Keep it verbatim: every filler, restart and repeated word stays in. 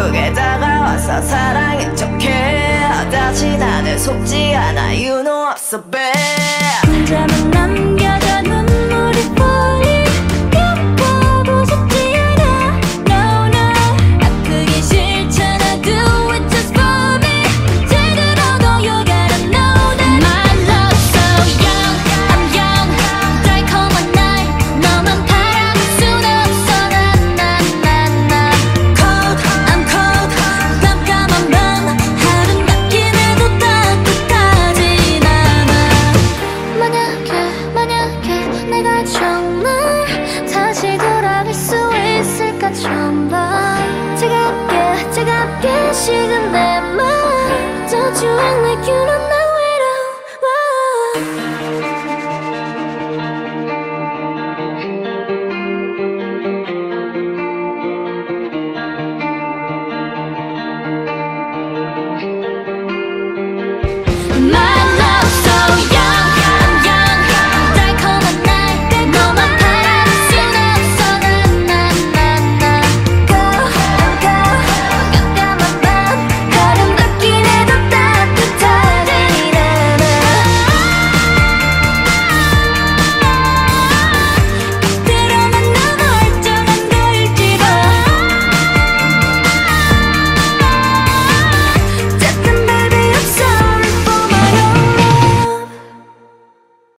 아프게 다가와서 사랑인 척해. 다시 나를 속지 않아 You know I'm so bad. 혼자만 남겨져 눈물이 falling. 펴보고 싶지 않아 No no 아프기 싫잖아 Do it just for me. 제대로도 you gotta know that My love so young I'm young 달콤한 날 너만 바라볼 순 없어 나나나나 Cold I'm cold 깜깜한 밤 아름답긴 해도 따뜻하진 않아. 만약에 만약에 내가 정말 다시 돌아갈 수 있을까 처음 봐. 차갑게 차갑게 식은 내 맘 Don't you act like you